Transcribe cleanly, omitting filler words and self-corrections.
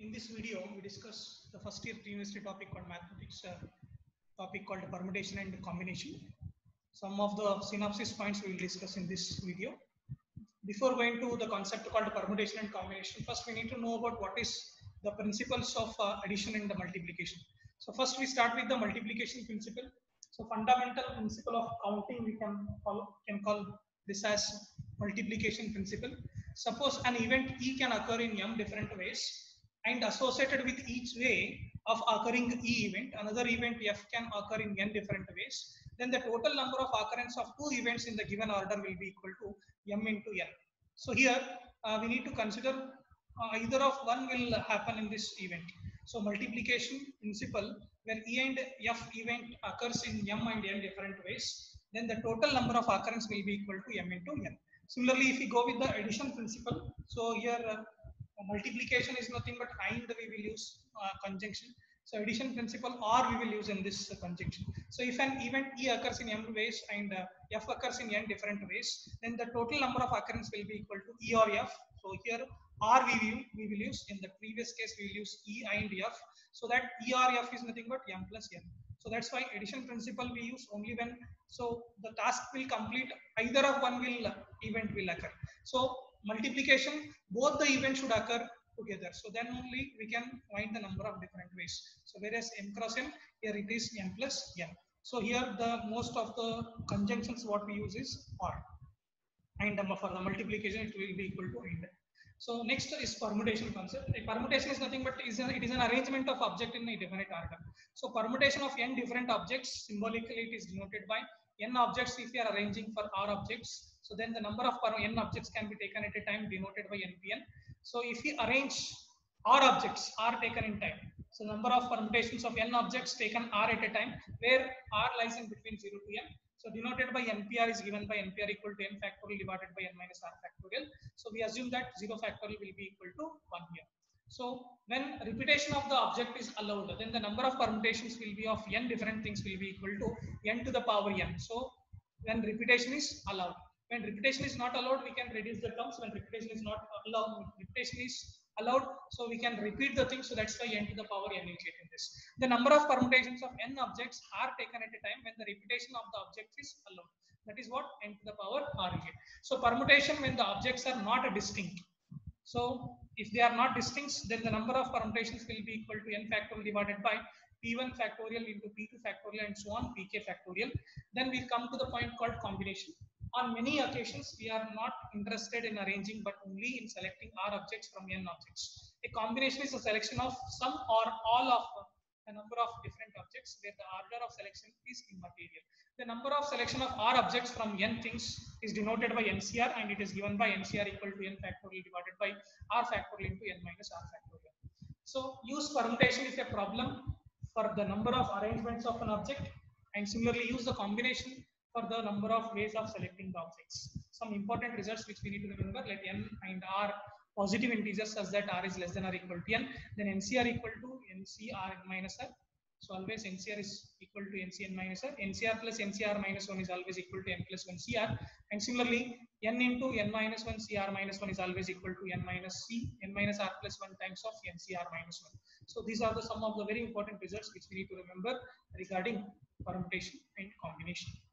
In this video, we discuss the first year pre-university topic called mathematics, topic called permutation and combination. Some of the synopsis points we will discuss in this video. Before going to the concept called permutation and combination, first we need to know about what is the principles of addition and the multiplication. So first we start with the multiplication principle. So fundamental principle of counting we can call this as multiplication principle. Suppose an event E can occur in m different ways, and associated with each way of occurring E event, another event F can occur in n different ways. Then the total number of occurrence of two events in the given order will be equal to m into n. So here we need to consider either of one will happen in this event. So multiplication principle, where E and F event occurs in m and n different ways, then the total number of occurrence will be equal to m into n. Similarly, if we go with the addition principle, so here multiplication is nothing but and we will use conjunction. So addition principle or we will use in this conjunction. So if an event E occurs in m ways and F occurs in n different ways, then the total number of occurrence will be equal to E or F. So here R we will use, in the previous case we will use E and F, so that E or F is nothing but m plus n. So that's why addition principle we use only when, so the task will complete, either of one event will occur. So multiplication, both the events should occur together. So then only we can find the number of different ways. So whereas m cross n, here it is m plus n. So here the most of the conjunctions what we use is or, and for the multiplication it will be equal to and. So next is permutation concept. A permutation is nothing but it is an arrangement of object in a definite order. So permutation of n different objects, symbolically it is denoted by n objects if we are arranging for r objects. So then the number of n objects can be taken at a time, denoted by npn. So if we arrange r objects, r taken in time, so number of permutations of n objects taken r at a time, where r lies in between 0 to n. So denoted by npr is given by npr equal to n factorial divided by n minus r factorial. So we assume that 0 factorial will be equal to 1 here. So when repetition of the object is allowed, then the number of permutations will be of n different things will be equal to n to the power n. So when repetition is allowed. When repetition is not allowed, we can reduce the terms. When repetition is not allowed, repetition is allowed, so we can repeat the thing. So that's why n to the power n is getting this. The number of permutations of n objects are taken at a time when the repetition of the object is allowed. That is what n to the power r is. So permutation when the objects are not distinct. So if they are not distinct, then the number of permutations will be equal to n factorial divided by p1 factorial into p2 factorial and so on, pk factorial. Then we come to the point called combination. On many occasions, we are not interested in arranging, but only in selecting r objects from n objects. A combination is a selection of some or all of a number of different objects, where the order of selection is immaterial. The number of selection of r objects from n things is denoted by NCR, and it is given by NCR equal to n factorial divided by r factorial into n minus r factorial. So use permutation if a problem for the number of arrangements of an object, and similarly use the combination for the number of ways of selecting the objects. Some important results which we need to remember: let n and r positive integers such that r is less than or equal to n, then NCR equal to NCR minus r. So always NCR is equal to NCN minus r. NCR plus NCR minus 1 is always equal to n plus 1 CR. And similarly, n into n minus 1 CR minus 1 is always equal to n minus c, n minus r plus 1 times of NCR minus 1. So these are some of the very important results which we need to remember regarding permutation and combination.